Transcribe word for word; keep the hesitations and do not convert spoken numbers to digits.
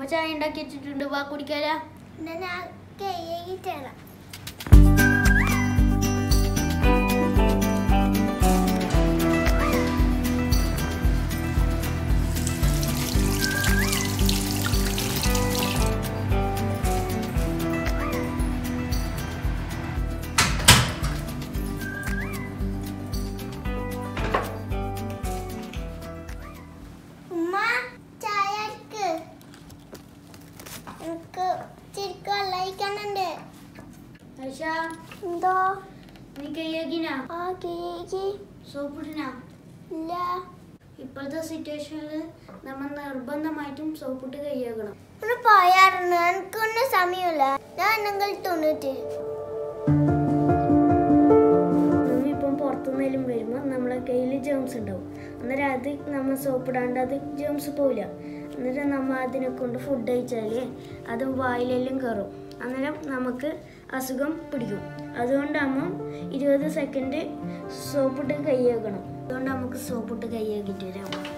അമ്മ ചായ ഉണ്ടാക്കി വെച്ചിട്ടുണ്ട്, വാ കുടിക്കാലാ. ഇപ്പോഴത്തെ സിറ്റുവേഷനിൽ നമ്മൾ നിർബന്ധമായിട്ടും സോപ്പിട്ട് കൈയാക്കണം. പോയായിരുന്നു, എനിക്കൊന്നും സമയമില്ല. ഞാൻ നിങ്ങൾ തൊണ്ണൂറ്റി നമ്മിപ്പം പുറത്തുനിന്നെങ്കിലും വരുമ്പോൾ നമ്മളെ കയ്യിൽ ജേംസ് ഉണ്ടാവും. അന്നേരം അത് നമ്മൾ സോപ്പിടാണ്ട് അത് ജേംസ് പോവില്ല. എന്നിട്ട് നമ്മൾ അതിനെ കൊണ്ട് ഫുഡ് കഴിച്ചാൽ അത് വായിലെല്ലാം കയറും. അന്നേരം നമുക്ക് അസുഖം പിടിക്കും. അതുകൊണ്ട് നമ്മൾ ഇരുപത് സെക്കൻഡ് സോപ്പിട്ട് കൈയാക്കണം. അതുകൊണ്ട് നമുക്ക് സോപ്പിട്ട് കൈയാക്കിയിട്ട് വരാം.